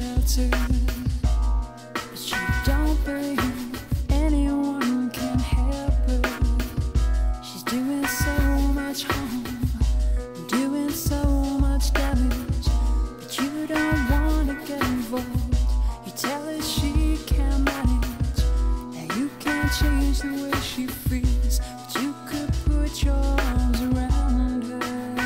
shelter, but you don't believe anyone can help her. She's doing so much harm, doing so much damage, but you don't want to get involved. You tell her she can't manage. Now you can't change the way she feels, but you could put your arms around her.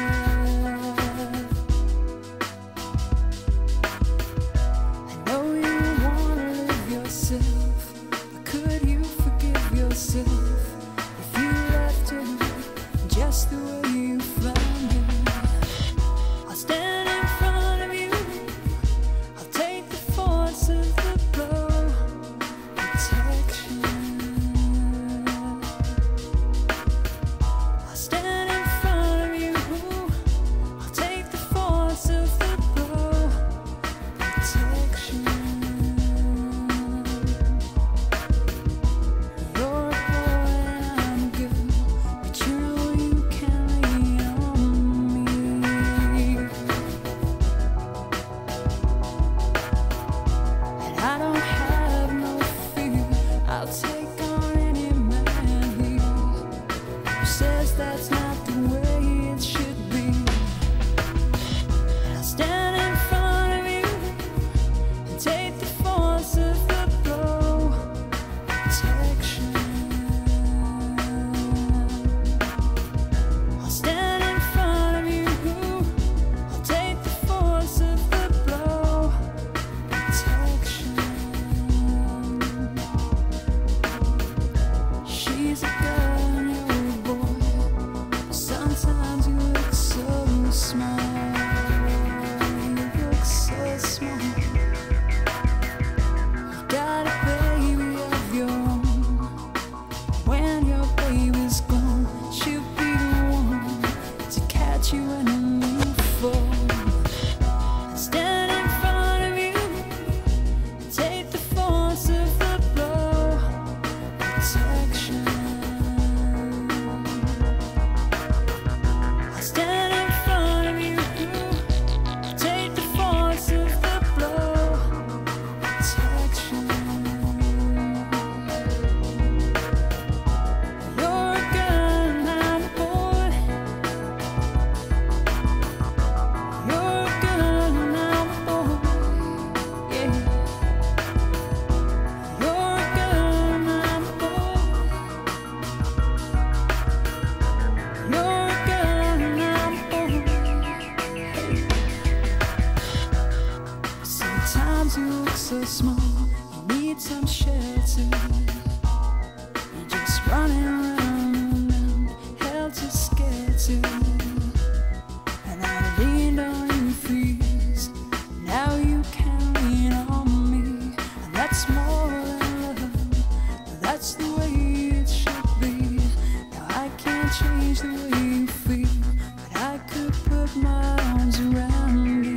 I know you want to live yourself, but could you forgive yourself if you left her just the way you found her? I'll stand in front of you, I'll take the force of the blow, protection. I'll stand in front of you, I'll take the force of the blow, protection. You're a boy and I'm a girl, but you know you can lean on me. And I don't have no fear, I'll take on any man here who says that's not the way it should be. And I'll stand in front of you and take the force of the blow, protection. I'll stand in front of you, I'll take the force of the blow, protection. She's a girl and you're a boy. Sometimes you look so small. You look so small. You got a baby of your own. When your baby's gone, she'll be the one to catch you when you fall. Stand in front of you and take the force of the blow, protection. I'll stand in front of you, take the force of the blow, protection. You're a girl and I'm a boy. You're a girl and I'm a boy. Yeah. You're a girl and I'm a boy. You're a girl and I'm a boy. Sometimes you look so small, you need some shelter. You're just running around and held to skelter. And I leaned on you for years, now you can lean on me. And that's more than love, that's the way it should be. Now I can't change the way you feel, but I could put my arms around you.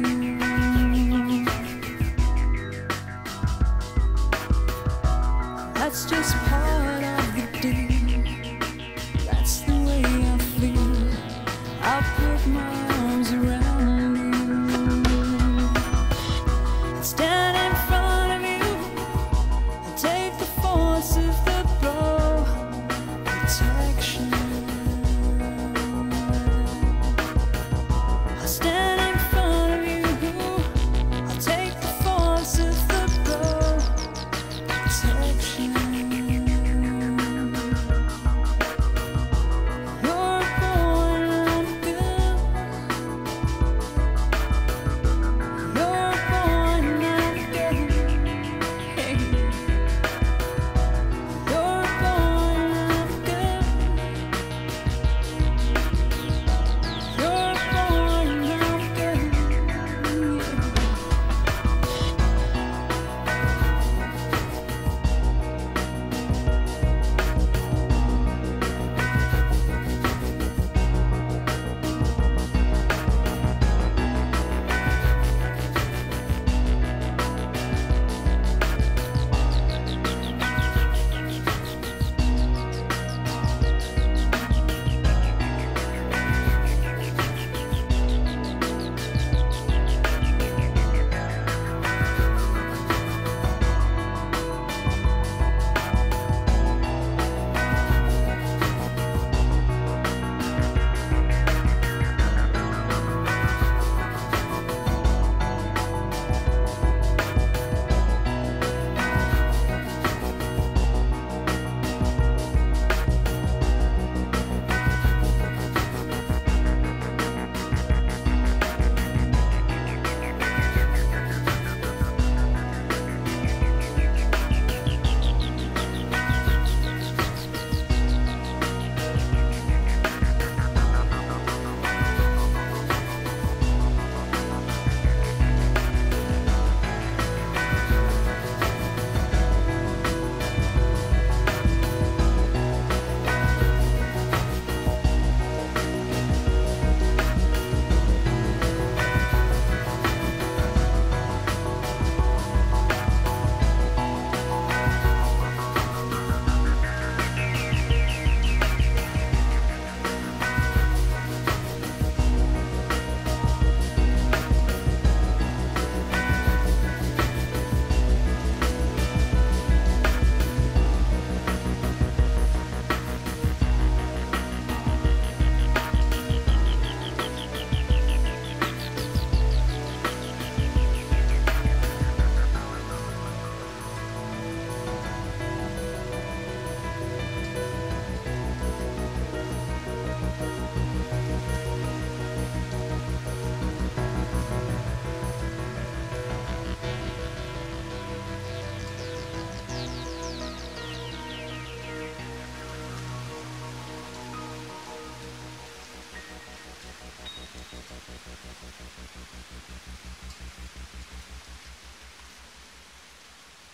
That's just part of the deal, that's the way I feel. I'll put my arms around you. Stand